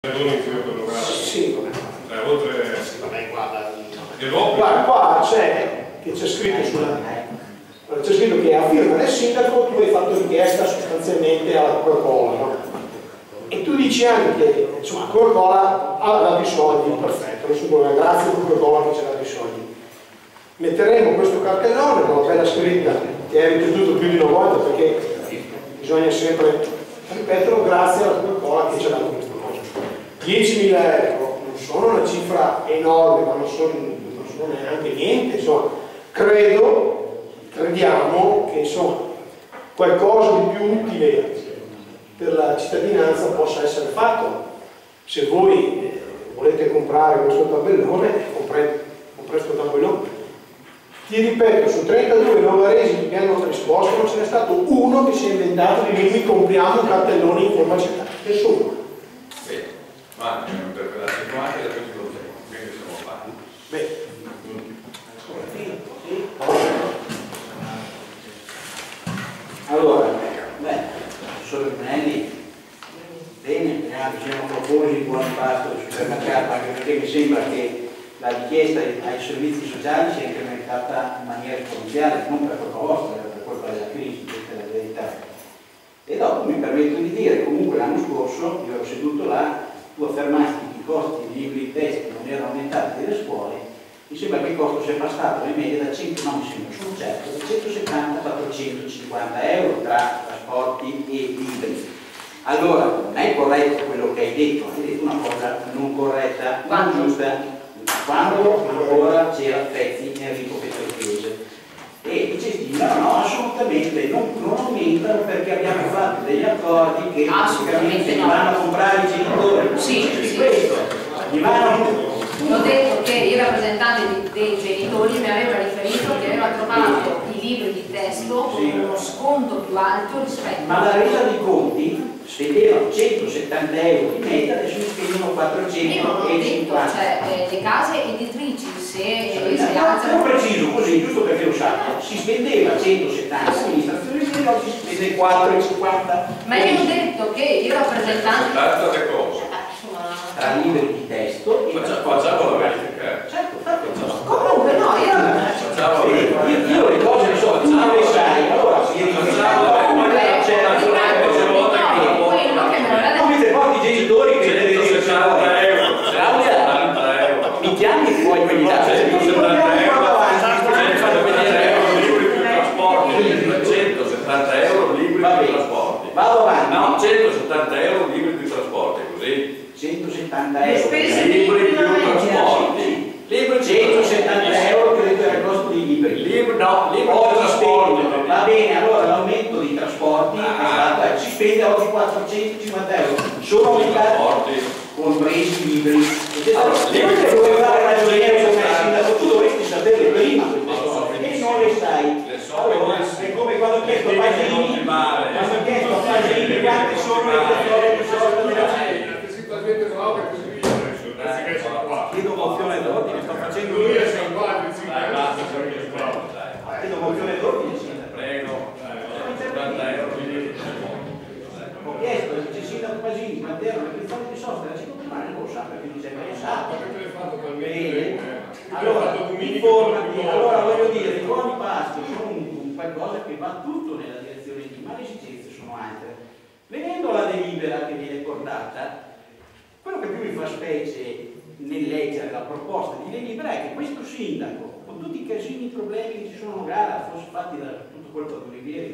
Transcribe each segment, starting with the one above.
Sì, oltre... sì, vabbè, guarda, qua c'è scritto c'è scritto che a firma del sindaco tu hai fatto richiesta sostanzialmente alla Coca-Cola, no? E tu dici anche che insomma Coca-Cola ha dato i soldi, perfetto, nessun problema, grazie a Coca-Cola che ci ha dato i soldi. Metteremo questo cartellone con una bella scritta che è ripetuto più di una volta perché bisogna sempre ripeterlo, grazie alla Coca-Cola che ci ha dato questa cosa. 10.000 euro non sono una cifra enorme, ma non sono neanche niente, insomma, crediamo che insomma qualcosa di più utile per la cittadinanza possa essere fatto. Se voi volete comprare questo tabellone, comprate questo tabellone. Ti ripeto, su 32 novaresi che mi hanno risposto non ce n'è stato uno che si è inventato di dirmi compriamo un cartellone in forma città. Nessuno. Bene, ma per la anche da questo quindi siamo fatti. Bene. Allora, professor Brunelli, bene, diciamo proponi buon pasto del supermercato, anche perché mi sembra che la richiesta ai servizi sociali sia incrementata in maniera esponenziale, non per colpa vostra, per colpa della crisi, questa è la verità. E dopo mi permetto di dire, comunque l'anno scorso, io ero seduto là, tu affermasti che i costi di libri di testo non erano aumentati delle scuole, mi sembra che il costo sia passato in media da 100, non mi sembra, sono certo, da 170 a 450 euro tra trasporti e libri. Allora, non è corretto quello che hai detto una cosa non corretta, non giusta, quando ancora c'era Pezzi e Enrico Petrochiese. E dicesti, no, assolutamente, non aumentano perché abbiamo fatto degli accordi che praticamente li vanno a comprare i genitori. Sì. Questo, li vanno... Ho detto che il rappresentante dei genitori mi aveva riferito che aveva trovato i libri di testo con uno sconto più alto rispetto ma la resa dei conti spendevano 170 euro di media, adesso mi spendono 450. Cioè le case editrici se alzano preciso così, giusto perché lo sanno, si spendeva 170 amministrazioni e oggi si spende 4,50. Ma io ho detto che il rappresentante Altre cose. Tra libri di testo e facciamo la verifica. Certo, comunque no, io le cose le so, tu non le sai, allora come te porti i genitori che deve dire Claudia, mi chiami e poi quelli là 170 euro libri più trasporti, 170 euro libri più trasporti. Vado avanti. No, 170 euro libri più trasporti, così. 170 le euro spese libri più trasporti. Libri 170 euro credo era il costo dei libri. Libri più trasporti. Va bene, allora l'aumento dei trasporti è stato, si spende oggi 450 euro. Sono aumentati compresi i libri. Allora, dove fare ragionare come sindaco, tu dovresti sapere prima queste cose e non le sai. Allora, è come quando ho chiesto a Pagini quante sono le persone che sono della città. Chiedo mozione d'ordine, sto facendo io. Chiedo mozione d'ordine, prego, 70 euro. ho chiesto al vice sindaco Pasini quante erano le persone di sosta della città comunale, non lo sa perché non si è pensato. Bene, allora informati, allora voglio dire, i buoni pasto sono un qualcosa che va tutto nella direzione di, ma le esigenze sono altre. Venendo alla delibera che viene portata, quello che più mi fa specie nel leggere la proposta di delibera è che questo sindaco, con tutti i casini e problemi che ci sono in gara, forse fatti da tutto colpa di Olivieri,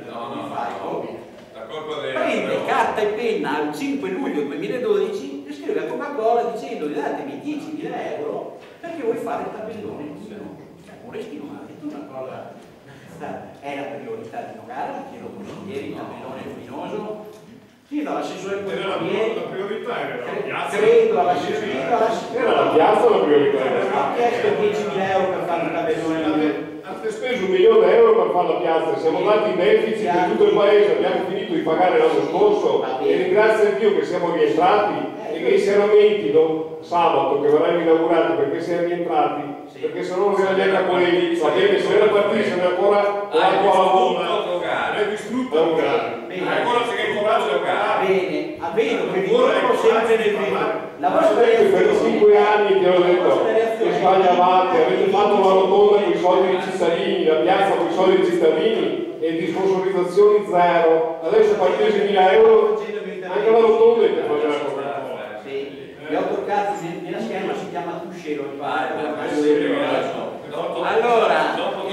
prende carta e penna al 5 luglio 2012 e scrive a Coca-Cola dicendo datemi 10.000 euro perché vuoi fare il tabellone luminoso. Vorresti non ha detto una cosa, è la priorità di Nogara, chiedo consiglieri, il tabellone luminoso. Chiedo all'assessore Guerrieri, La priorità era la piazza. credo all'assessore, Era la piazza la priorità. ha chiesto 10.000 euro per fare il tabellone luminoso. Avete speso 1 milione di euro per fare la piazza, siamo andati in deficit in tutto il paese, abbiamo finito di pagare l'anno scorso e ringrazio Dio che siamo rientrati e che i serramenti sabato che verranno inaugurati perché siamo rientrati, perché se no non era neanche a quelli, va bene, se era partito siamo ancora con l'acqua alla bocca. Hai distrutto un gara. Ancora se che coraggio a gara. Bene, vedo che vi torno sempre nel La vostra per 5 anni ti ho detto che sbagliavate, avete fatto una rotonda con i soldi dei cittadini, la piazza con i soldi dei cittadini e di sponsorizzazioni zero. Adesso fai 10.000 euro, anche la rotonda ti fa vedere come. Li ho toccati nella schema, si chiama Tuscero il padre. Allora,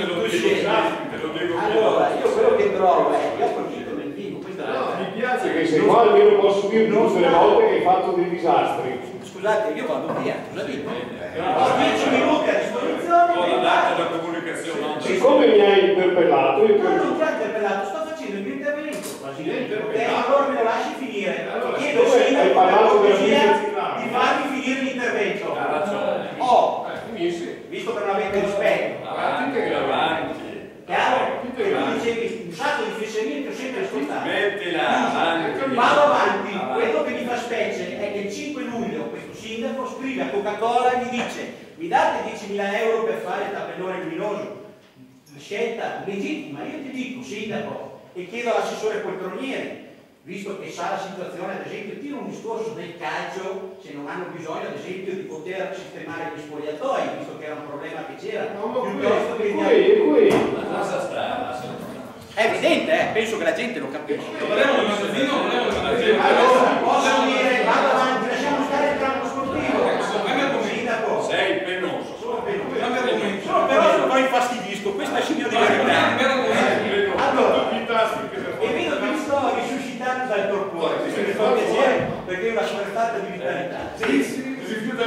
io quello che trovo è, io ho colpito nel vivo, mi piace che sei qua, almeno posso dire tutte le volte che hai fatto dei disastri. Scusate, io vado via, cosa dite? Ho 10 minuti a disposizione. La comunicazione. Siccome mi hai interpellato, io No, non ti ho interpellato, sto facendo il mio intervento quasi. Allora me lo lasci finire. Chiedo al sindaco per cortesia di farmi finire l'intervento. Ha ragione. Visto che non avete rispetto. Avanti. Chiaro? Tu dicevi un sacco di fesserie che ho sempre ascoltato. Mettila avanti. Vado avanti. Quello che mi fa specie è che il 5 luglio questo sindaco scrive a Coca-Cola e gli dice: mi date 10.000 euro per fare il tabellone luminoso? Scelta legittima. Io ti dico, sindaco, e chiedo all'assessore Poltronieri, visto che sa la situazione, ad esempio, tiro un discorso del calcio, se non hanno bisogno, ad esempio, di poter sistemare gli spogliatoi, visto che era un problema che c'era, piuttosto che Cosa sta? è evidente, penso che la gente lo capisce. Allora, Posso dire, vado avanti, lasciamo stare il campo sportivo. Sindaco. Sei penoso. Sono però non infastidisco, questo è segno di verità. Allora, e vedo che mi sto risuscitando dal torpore, questo mi fa piacere perché è una sferzata di vitalità. Rifiuta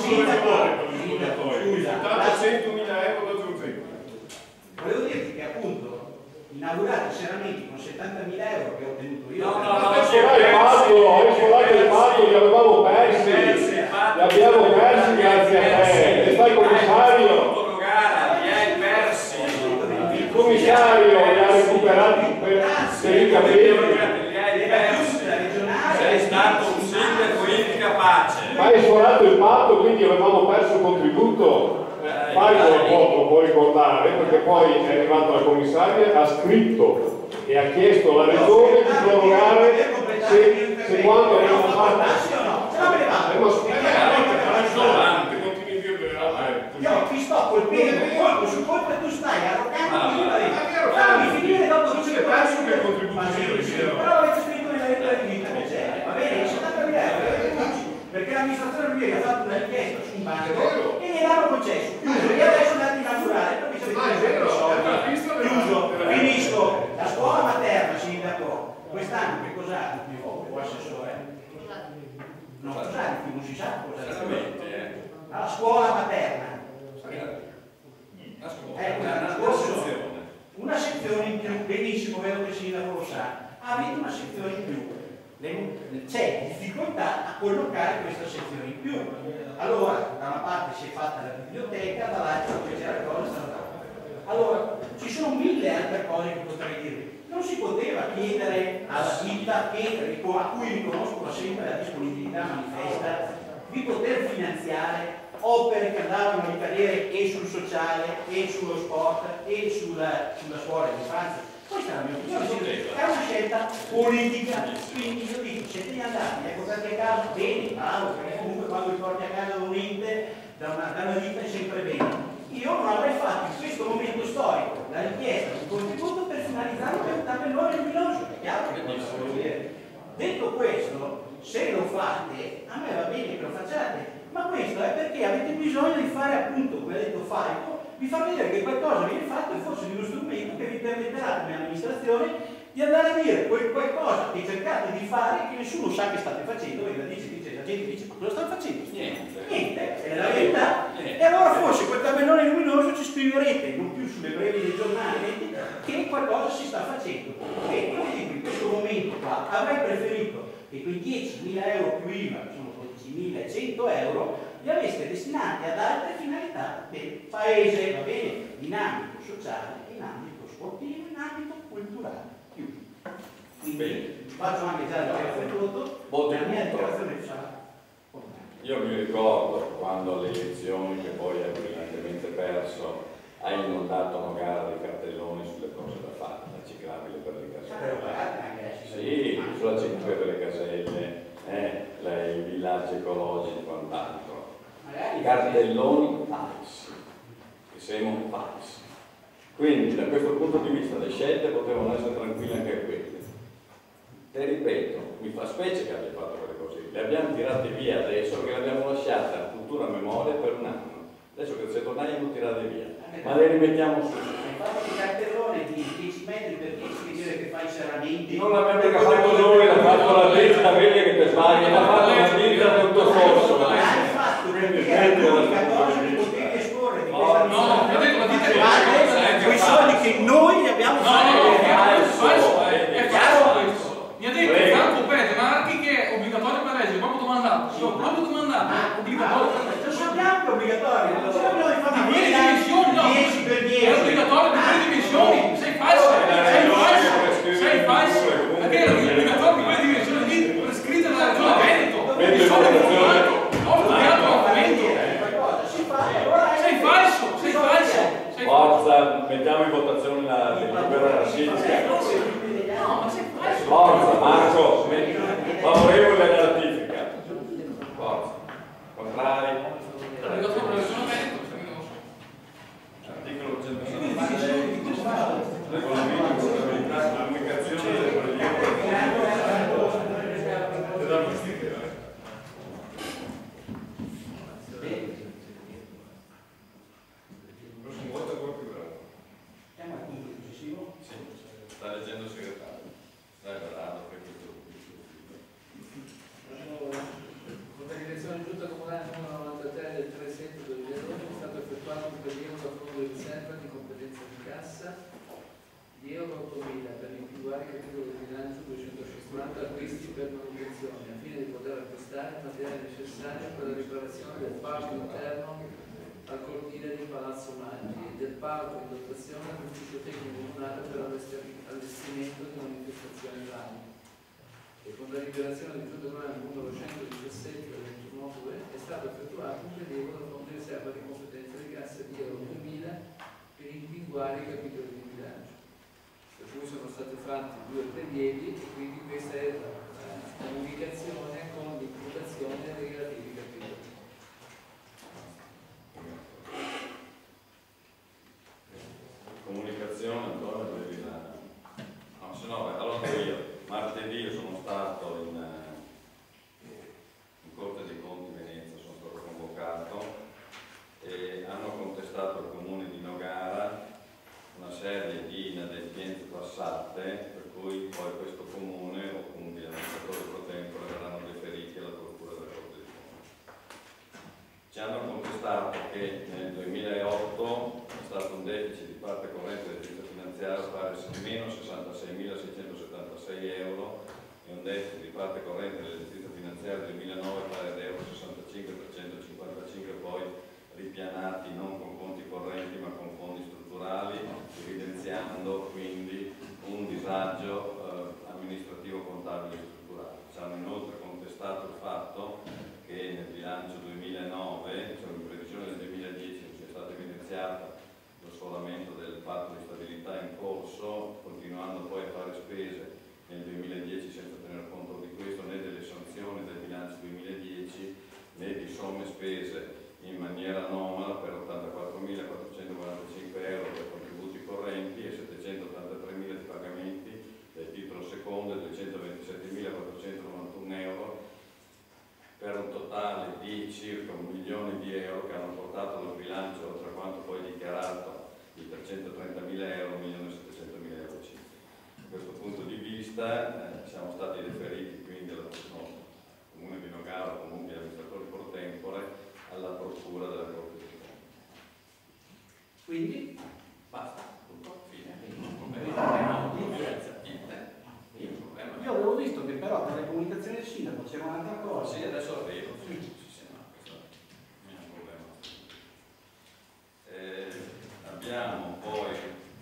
Scusa, 100.000 euro da Giuseppe. volevo dirti che appunto inaugurate Serramenti con 70.000 euro che ho ottenuto io. Hai sforato il patto, li avevamo persi, grazie a te, e stai commissario. Il commissario li ha recuperati per i capelli. Sei stato un sindaco incapace. Ma hai sforato il patto, quindi avevamo perso il contributo. Fai lo può ricordare, perché poi è arrivata la commissaria, ha scritto e ha chiesto alla regione di prorogare se quando abbiamo fatto. Io ti sto colpendo, colpo su colpo e tu stai arroccando fammi finire dopo 10 però avete scritto nella lettera di vita che c'è, va bene, 70.000 euro, perché l'amministrazione lui ha fatto una richiesta su un banco e gliel'hanno concesso, chiuso, e adesso andate a inaugurare, perché se avete chiuso, finisco, la scuola materna, sindaco, quest'anno che cos'ha? Oh, assessore, non cos'ha, non si sa cos'ha, la scuola materna. Una sezione in più, benissimo, vedo che il sindaco lo sa, avete una sezione in più, c'è difficoltà a collocare questa sezione in più. Allora, da una parte si è fatta la biblioteca, dall'altra c'è la cosa. Allora, ci sono 1000 altre cose che potrei dire. Non si poteva chiedere alla ditta, a cui riconosco sempre la disponibilità manifesta, di poter finanziare opere che andavano a ricadere e sul sociale, e sullo sport, e sulla scuola di infanzia. Questa è la mia opinione, è una scelta politica, quindi io dico, siete gli andati, portati a casa, bene, bravo, perché comunque quando li porti a casa da un ente, da una ditta è sempre bene. Io non avrei fatto in questo momento storico la richiesta di contributo per finalizzare un tabellone luminoso, è chiaro che cosa voglio dire. Detto questo, se lo fate, a me va bene che lo facciate, ma questo è perché avete bisogno di fare appunto, come ha detto Farico, vi fa vedere che qualcosa viene fatto e forse di uno strumento che vi permetterà come amministrazione di andare a dire quel qualcosa che cercate di fare che nessuno sa che state facendo, e la gente dice ma cosa state facendo? Niente, è la verità. E allora forse quel tabellone luminoso ci scriverete, non più sulle brevi dei giornali, che qualcosa si sta facendo. E come dico, in questo momento qua avrei preferito che quei 10.000 euro più IVA, sono 12.100 euro, li aveste destinati ad altre finalità del paese, va bene? In ambito sociale, in ambito sportivo, in ambito culturale. Quindi faccio anche già la foto, la mia dichiarazione sarà. Io mi ricordo quando alle elezioni, che poi hai brillantemente perso, hai inondato Nogara di cartelloni sulle cose da fare, la ciclabile per le caselle. Sì, sulla ciclabile per le caselle, i villaggi ecologici e quant'altro. Magari Cartelloni falsi, che sembrano falsi. Quindi da questo punto di vista le scelte potevano essere tranquille anche quelle. Te ripeto, mi fa specie che abbia fatto quelle cose. Le abbiamo tirate via adesso che le abbiamo lasciate a cultura memoria per un anno. Adesso che se torniamo tirate via, ma le rimettiamo su. hai fatto un cartellone di 10 metri per 10 che dire che fai serramenti. Non l'abbiamo mica fatto noi, l'ha fatto la testa, vedi che te sbagli, l'ha fatto la testa del tuo corso. Ma hai fatto perché era l'unica cosa che potevi esporre di questa quei soldi che noi li abbiamo fatti. È falso. Mi ha detto Franco Pete Marchi che è obbligatorio per legge, proprio domandato. Io ho proprio domandato, obbligatorio per legge. Non sappiamo che è obbligatorio, non sappiamo di fare Di quelle dimensioni, no. 10 per 10. È obbligatorio di quelle dimensioni. Sei falso, sei falso, sei falso. Perché era obbligatorio di quelle dimensioni lì prescritte dalla Regione Veneto. Mi sono informato, ho studiato l'argomento. Sei falso, sei falso. Forza, mettiamo in votazione la delibera rassistica. No, ma sei falso. Forza, Marco, favorevole alla ratifica. Forza. Contrari. Obbligatorio per la Regione Veneto. Articolo 160. Regolamento di contabilità e comunicazione del sta leggendo il segretario. Dai, guardando per questo. Con la direzione di giunta comunale numero 93 del 3/7/2012 è stato effettuato un prelievo dal fondo di riserva di competenza di cassa di euro 8.000 per individuare il capitolo del bilancio 250 acquisti per manutenzione al fine di poter acquistare il materiale necessario per la riparazione del parco interno al cortile di Palazzo Maggi e del parco in dotazione all'ufficio tecnico comunale per allestimento di manifestazioni live. E con la liberazione di giunta comunale numero 117 del 21 è stato effettuato un prelievo dal fondo di riserva di competenza di cassa di euro 2.000 per individuare i capitoli di bilancio. Per cui sono stati fatti 2 prelievi e quindi questa è la comunicazione con l'imputazione dei relativi capitoli. Comunicazione, Antonio, devi dare. No, se no, allora io, martedì sono stato in Corte dei Conti Venezia, sono stato convocato e hanno contestato al Comune di Nogara una serie di inadempienze passate, per cui poi questo Comune o comunque gli amministratori pro tempore verranno deferiti alla Procura della Corte dei Conti. Ci hanno contestato che nel 2008 è stato un deficit di parte corrente del servizio finanziario pari a meno 66.676 euro e un deficit di parte corrente dell'esercizio finanziario 2009 pari ad euro 65.355 poi ripianati non con conti correnti ma con fondi strutturali, evidenziando quindi un disagio amministrativo contabile e strutturale. Ci hanno inoltre contestato il fatto che nel bilancio 2009, cioè in previsione del 2010, non sia stato evidenziato lo sforamento del patto di stabilità in corso, continuando poi a fare spese nel 2010 senza tener conto di questo, né delle sanzioni del bilancio 2010, né di somme spese in maniera anomala per 84.445 euro per contributi correnti e 783.000 di pagamenti del titolo secondo e 227.491 euro per un totale di circa 1 milione di euro che hanno portato lo bilancio, oltre a quanto poi dichiarato, di 330.000 euro, 1.700.000 euro circa. Da questo punto di vista siamo stati deferiti quindi al Comune di Nogara, comunque gli amministratori pro tempore, alla Procura della Corte dei Conti. Quindi? Basta, tutto, fine. Io avevo visto che però tra le comunicazioni del sindaco c'era un'altra cosa. Sì, adesso arrivo. Sì, no, questo non è un problema. Abbiamo poi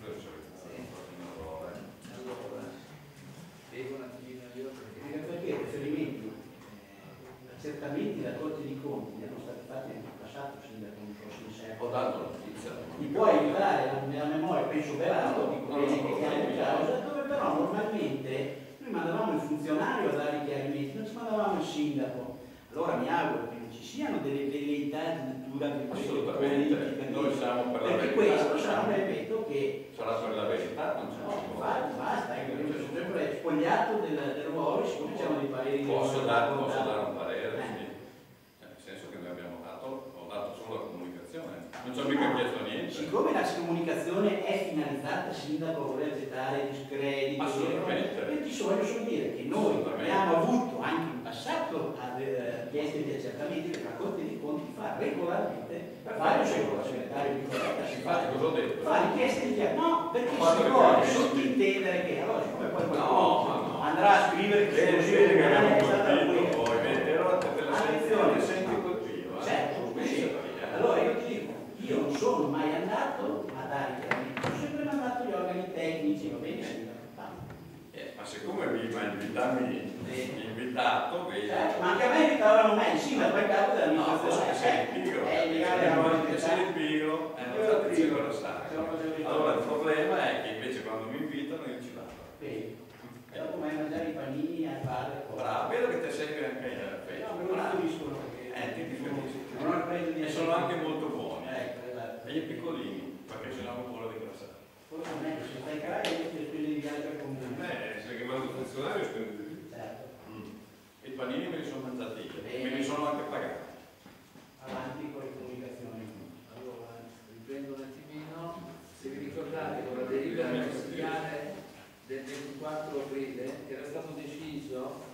Allora, devo un attimino io perché riferimenti, accertamenti da Corte dei Conti erano stati fatti anche in passato, sindaco, un prossimo ho dato la notizia. Mi puoi aiutare nella memoria, penso velato, di quelli che chiamano in causa, dove però normalmente noi mandavamo il funzionario a dare i chiarimenti, non ci mandavamo il sindaco. Allora mi auguro che non ci siano delle velleità di natura assolutamente, noi siamo per la perché verità. questo sarà un elemento che Sarà per la verità, non c'è no, basta, abbiamo sempre spogliato del ruolo, siccome c'erano dei pareri. Posso dare un parere? Sì. Nel senso che noi ho dato solo la comunicazione, non ci ho mica chiesto niente. Siccome la comunicazione è finalizzata, sindaco, a voler gettare discredito, assolutamente. ci voglio solo dire che noi abbiamo avuto anche in passato richieste di accertamenti per la Corte dei Conti fa regolarmente, Mario segretario di Corretta, si fa richieste di no, perché si vuole sottintendere che allora siccome poi qualcuno andrà a scrivere che il Consiglio Comunale è stata attenzione, senti colpito. Certo, allora io ti dico, io non sono mai andato a dare chiarimenti, ho sempre mandato gli organi tecnici, va bene? Ma siccome mi invitarmi invitato, vedi. Ma anche a me invitavano me, sì, ma poi capo dell'amministrazione. No, sei pigro. Sei pigro, infatti ce lo sai. Allora il problema è che invece quando mi invitano io ci vado. E dopo vai a mangiare i panini al bar. Bravo, vedo che ti segui anche io. No, me lo riferiscono perché ti riferisco. non ho preso di E sono anche molto buoni. Esatto. E io piccolini, perché ce l'hanno ancora di grassare. Forse meglio, se stai caro io ti spese di viaggio al comune. Se che mando funzionario spende di più. Certo. I panini me li sono mangiati io, me li sono anche pagati. Avanti con le comunicazioni. Allora, riprendo un attimino. Se vi ricordate, con la delibera consigliare del 24 aprile era stato deciso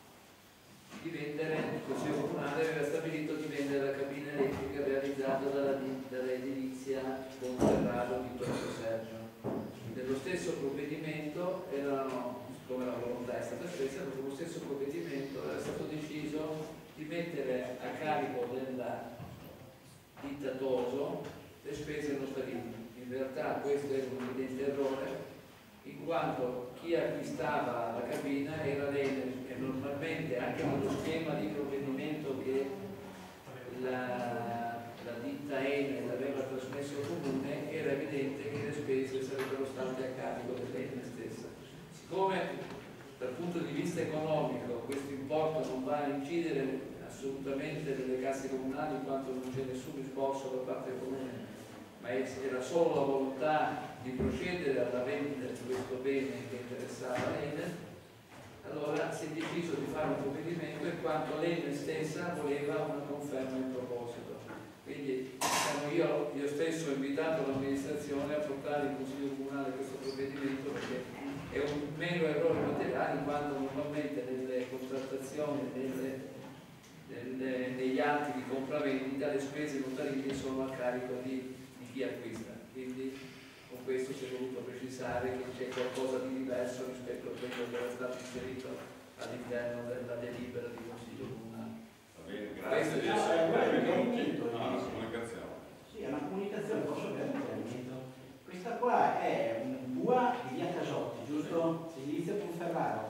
di vendere, il Consiglio Comunale aveva stabilito di vendere la cabina elettrica realizzata dall'edilizia Ponferrado di Porto Sergio. Nello stesso provvedimento come la volontà è stata espressa, nello stesso provvedimento era stato deciso di mettere a carico del ditta Toso le spese non stabilite. In realtà questo era un evidente errore, in quanto chi acquistava la cabina era l'Enel e normalmente anche nello schema di provvedimento che la ditta Enel aveva trasmesso al comune era evidente che le spese sarebbero state a carico dell'Enel stessa. Siccome dal punto di vista economico questo importo non va a incidere assolutamente nelle casse comunali in quanto non c'è nessun esborso da parte del comune, ma era solo la volontà di procedere alla vendita di questo bene che interessava l'Enel, allora si è deciso di fare un provvedimento in quanto l'Enel stessa voleva una conferma in proposito. Quindi io stesso ho invitato l'amministrazione a portare in Consiglio Comunale questo provvedimento perché è un mero errore materiale in quanto normalmente nelle contrattazioni, negli atti di compravendita le spese notarie sono a carico di chi acquista. Quindi con questo si è voluto precisare che c'è qualcosa di diverso rispetto a quello che era stato inserito all'interno della delibera di Consiglio Comunale. Grazie di essere venuti alla comunicazione. Sì, è una comunicazione, posso avere un chiarimento? Questa qua è un BUA di via Casotti, giusto? Edilizia Ponferraro.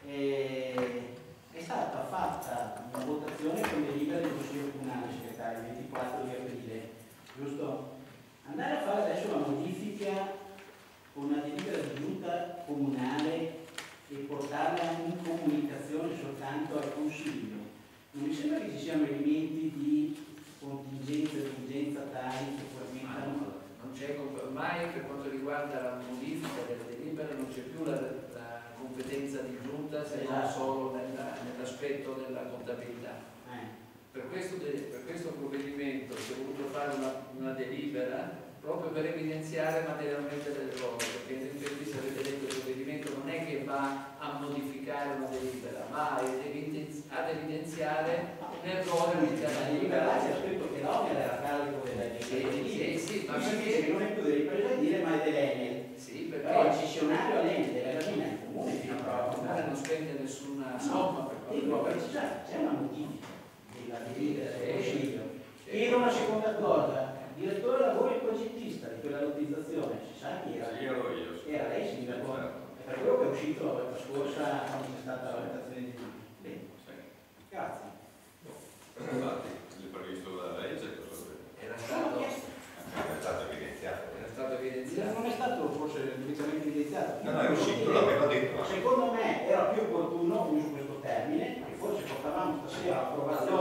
È stata fatta una votazione con delibera del Consiglio Comunale, segretario, il 24 di aprile, giusto? Andare a fare adesso una modifica con una delibera di giunta comunale e portarla in comunicazione soltanto al Consiglio. Non mi sembra che ci siano elementi di contingenza e urgenza tali che permettano. Non c'è ormai per quanto riguarda la modifica della delibera non c'è più la competenza di giunta se non solo nell'aspetto della contabilità. Per questo provvedimento si è voluto fare una delibera proprio per evidenziare materialmente l'errore, perché in effetti se avete letto il provvedimento non è che va a modificare una delibera, ma ad evidenziare un errore all'interno della delibera. C'è scritto che l'ONER era a carico della delibera. Sì, ma perché non è più delle riprese a dire, ma è dell'Enel. Sì, perché però il cessionario all'Enel della cabina è il comune fino a prova il comune non spende nessuna somma per c'è una modifica della delibera del Consiglio. Chiedo una seconda cosa. Direttore lavori e progettista di quella lottizzazione, si sa chi era? Sì, ero io. Era lei, sindaco? È per quello che è uscito la volta scorsa quando c'è stata la votazione di tutti. Bene. Grazie. Infatti, è previsto dalla legge cosa era stato evidenziato. Era stato evidenziato. Non è stato forse debitamente evidenziato. No, è uscito, l'aveva detto. Secondo me era più opportuno, uso questo termine, che forse portavamo stasera all'approvazione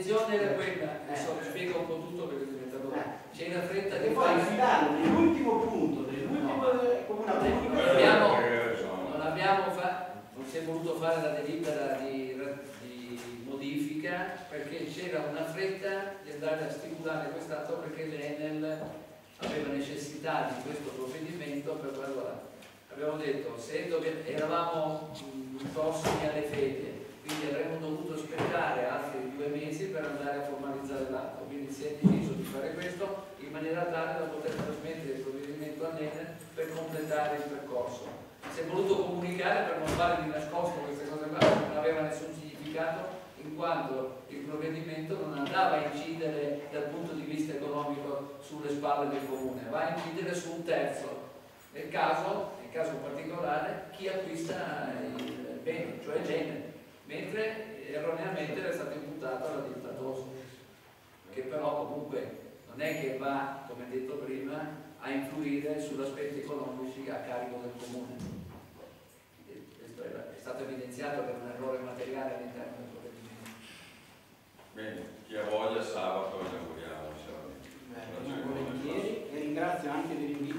intenzione era quella, adesso spiego un po' tutto perché è diventato. C'era fretta E di poi fare. infilando nell'ultimo punto, come una Non abbiamo non si è voluto fare la delibera di modifica perché c'era una fretta di andare a stipulare quest'atto perché l'Enel aveva necessità di questo provvedimento per allora abbiamo detto se eravamo prossimi alle ferie, quindi avremmo dovuto aspettare altri 2 mesi per andare a formalizzare l'atto, quindi si è deciso di fare questo in maniera tale da poter trasmettere il provvedimento all'Enel per completare il percorso. Si è voluto comunicare per non fare di nascosto queste cose qua, non aveva nessun significato in quanto il provvedimento non andava a incidere dal punto di vista economico sulle spalle del comune, va a incidere su un terzo, nel caso particolare chi acquista il bene, cioè l'Enel, mentre erroneamente era stato imputato alla ditta Tosto, che però comunque non è che va, come detto prima, a influire sugli aspetti economici a carico del comune. Questo è stato evidenziato per un errore materiale all'interno del provvedimento. Bene, chi ha voglia sabato gli auguriamo. Volentieri, e ringrazio anche dell'invito